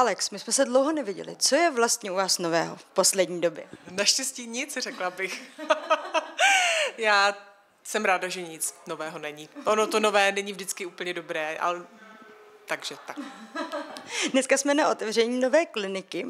Alex, my jsme se dlouho neviděli. Co je vlastně u vás nového v poslední době? Naštěstí nic, řekla bych. Já jsem ráda, že nic nového není. Ono to nové není vždycky úplně dobré, ale takže tak. Dneska jsme na otevření nové kliniky.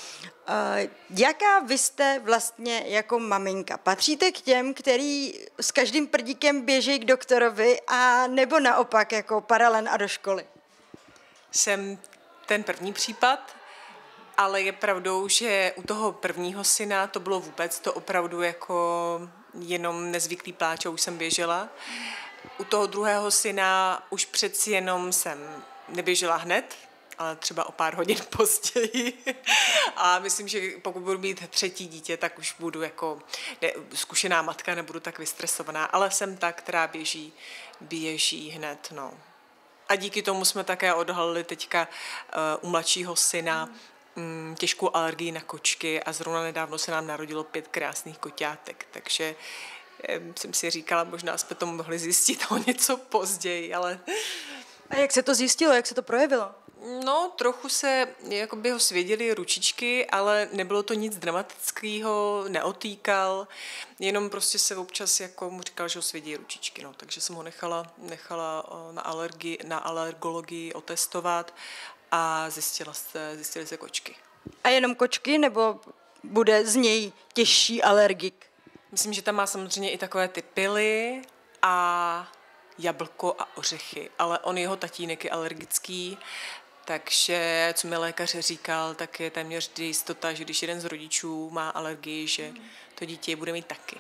Jaká vy jste vlastně jako maminka? Patříte k těm, který s každým prdíkem běží k doktorovi a nebo naopak jako paralen a do školy? Jsem ten první případ, ale je pravdou, že u toho prvního syna to bylo vůbec to opravdu jako jenom nezvyklý pláč a už jsem běžela. U toho druhého syna už přeci jenom jsem neběžela hned, ale třeba o pár hodin později. A myslím, že pokud budu mít třetí dítě, tak už budu jako zkušená matka, nebudu tak vystresovaná, ale jsem ta, která běží hned, no. A díky tomu jsme také odhalili teďka u mladšího syna těžkou alergii na kočky a zrovna nedávno se nám narodilo 5 krásných koťátek, takže jsem si říkala, možná jsme to mohli zjistit o něco později, ale... A jak se to zjistilo, jak se to projevilo? No, trochu se jakoby ho svěděly ručičky, ale nebylo to nic dramatického, neotýkal, jenom prostě se občas jako mu říkal, že ho svědí ručičky, no, takže jsem ho nechala na alergologii otestovat a zjistily se kočky. A jenom kočky, nebo bude z něj těžší alergik? Myslím, že tam má samozřejmě i takové ty pily a jablko a ořechy, ale on jeho tatínek je alergický, takže co mi lékař říkal, tak je téměř jistota, že když jeden z rodičů má alergii, že to dítě bude mít taky.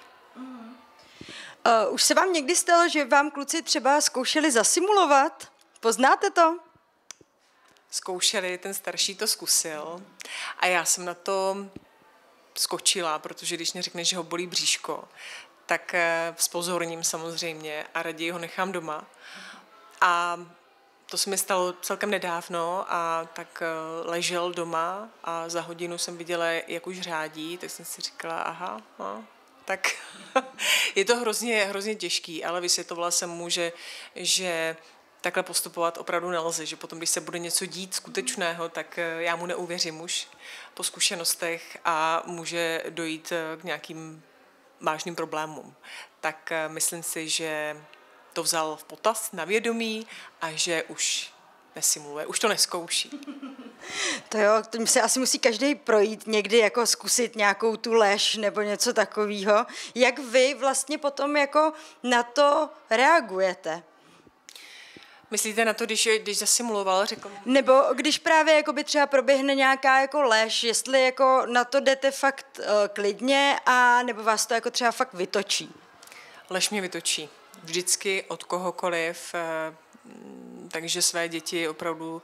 Už se vám někdy stalo, že vám kluci třeba zkoušeli zasimulovat? Poznáte to? Zkoušeli, ten starší to zkusil a já jsem na to skočila, protože když mě řekne, že ho bolí bříško, tak zpozorním samozřejmě a raději ho nechám doma. A to se mi stalo celkem nedávno a tak ležel doma a za hodinu jsem viděla, jak už řádí, tak jsem si říkala, aha, no, tak je to hrozně těžký, ale vysvětlovala jsem mu, že takhle postupovat opravdu nelze, že potom, když se bude něco dít skutečného, tak já mu neuvěřím už po zkušenostech a může dojít k nějakým vážným problémům. Tak myslím si, že to vzal v potaz na vědomí a že už nesimuluje, už to neskouší. To jo, tím se asi musí každý projít někdy, jako zkusit nějakou tu lež nebo něco takového. Jak vy vlastně potom jako na to reagujete? Myslíte na to, když zasimuloval, řekl? Nebo když právě jakoby třeba proběhne nějaká jako lež, jestli jako na to jdete fakt klidně a nebo vás to jako třeba fakt vytočí? Lež mě vytočí. Vždycky od kohokoliv, takže své děti opravdu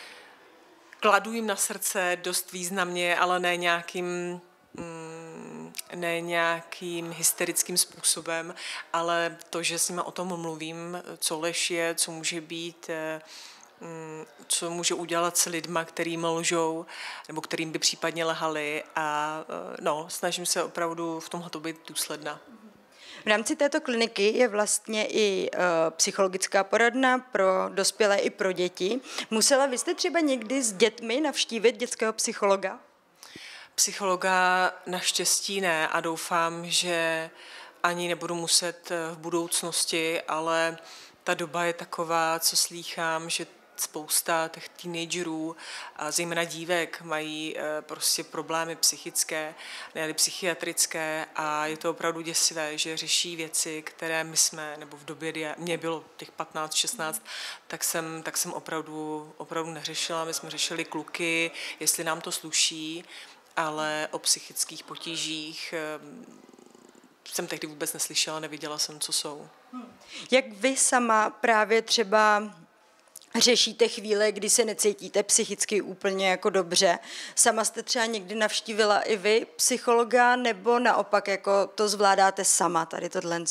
kladu jim na srdce dost významně, ale ne nějakým hysterickým způsobem, ale to, že s nimi o tom mluvím, co lež je, co může být, co může udělat s lidma, kterým lžou, nebo kterým by případně lhali a no, snažím se opravdu v tomhle být důsledná. V rámci této kliniky je vlastně i psychologická poradna pro dospělé i pro děti. Musela vy jste třeba někdy s dětmi navštívit dětského psychologa? Psychologa naštěstí ne a doufám, že ani nebudu muset v budoucnosti, ale ta doba je taková, co slýchám, že spousta těch teenagerů, a zejména dívek, mají prostě problémy psychické, ne psychiatrické a je to opravdu děsivé, že řeší věci, které my jsme, nebo v době, kdy mě bylo těch 15, 16, tak jsem opravdu neřešila. My jsme řešili kluky, jestli nám to sluší, ale o psychických potížích jsem tehdy vůbec neslyšela, neviděla jsem, co jsou. Jak vy sama právě třeba řešíte chvíle, kdy se necítíte psychicky úplně jako dobře? Sama jste třeba někdy navštívila i vy psychologa, nebo naopak jako to zvládáte sama, tady tohle?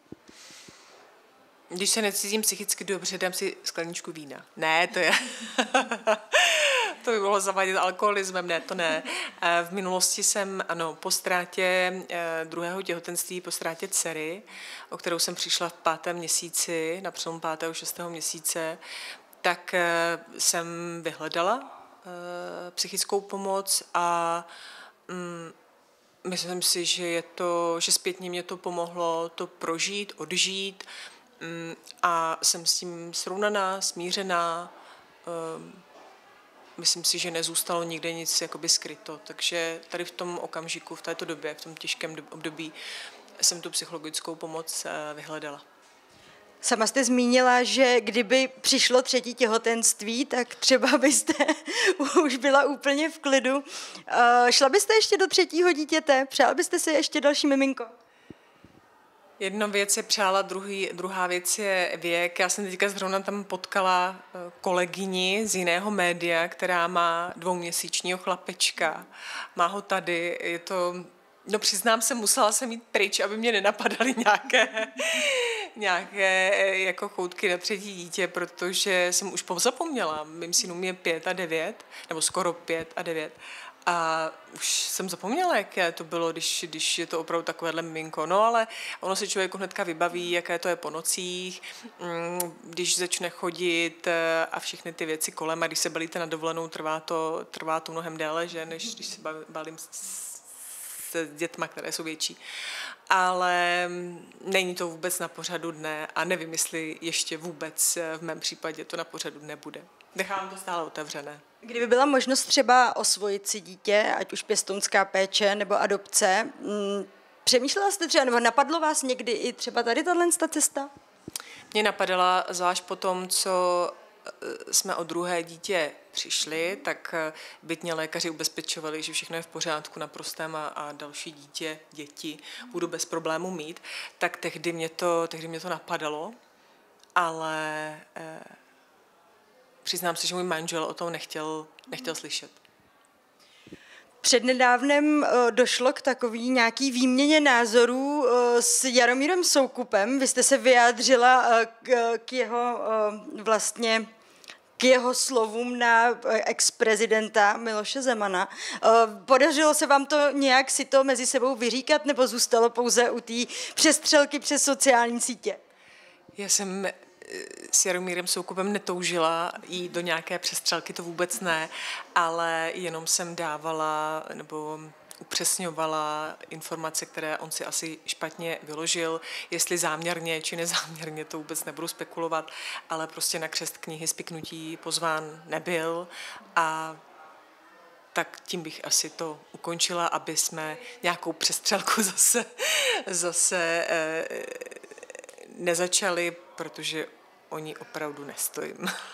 Když se necítím psychicky dobře, dám si skleničku vína. Ne, to je... to by mohlo zavádět alkoholismem, ne, to ne. V minulosti jsem, ano, po ztrátě druhého těhotenství, po ztrátě dcery, o kterou jsem přišla v 5. měsíci, na přelomu 5. a 6. měsíce, tak jsem vyhledala psychickou pomoc a myslím si, že zpětně mě to pomohlo to prožít, odžít a jsem s tím srovnaná, smířená. Myslím si, že nezůstalo nikde nic jakoby skryto, takže tady v tom okamžiku, v této době, v tom těžkém období jsem tu psychologickou pomoc vyhledala. Sama jste zmínila, že kdyby přišlo 3. těhotenství, tak třeba byste už byla úplně v klidu. Šla byste ještě do 3. dítěte? Přála byste si ještě další miminko? Jedna věc je přála, druhá věc je věk. Já jsem teďka zrovna tam potkala kolegyni z jiného média, která má 2měsíčního chlapečka. Má ho tady, je to... No přiznám se, musela jsem jít pryč, aby mě nenapadaly nějaké jako choutky na 3. dítě, protože jsem už pozapomněla. Mým synům je 5 a 9, nebo skoro 5 a 9. A už jsem zapomněla, jaké to bylo, když je to opravdu takovéhle miminko. No ale ono se člověku hnedka vybaví, jaké to je po nocích, když začne chodit a všechny ty věci kolem. A když se balíte na dovolenou, trvá to mnohem déle, že, než když se balím s dětma, které jsou větší. Ale není to vůbec na pořadu dne a nevím, jestli ještě vůbec v mém případě to na pořadu dne bude. Nechám to stále otevřené. Kdyby byla možnost třeba osvojit si dítě, ať už pěstounská péče nebo adopce, přemýšlela jste třeba, nebo napadlo vás někdy i třeba tady tato cesta? Mě napadala, zvlášť po tom, co jsme o druhé dítě přišli, tak byť mě lékaři ubezpečovali, že všechno je v pořádku na prostém a další děti budu bez problému mít, tak tehdy mě to napadalo, ale přiznám se, že můj manžel o tom nechtěl slyšet. Přednedávnem došlo k takový nějaký výměně názorů s Jaromírem Soukupem. Vy jste se vyjádřila k jeho slovům na ex-prezidenta Miloše Zemana. Podařilo se vám to nějak si to mezi sebou vyříkat, nebo zůstalo pouze u té přestřelky přes sociální sítě? Já jsem s Jaromírem Soukupem netoužila jít do nějaké přestřelky, to vůbec ne, ale jenom jsem dávala nebo upřesňovala informace, které on si asi špatně vyložil, jestli záměrně či nezáměrně, to vůbec nebudu spekulovat, ale prostě na křest knihy spiknutí pozván nebyl a tak tím bych asi to ukončila, aby jsme nějakou přestřelku zase nezačali, protože o ní opravdu nestojím.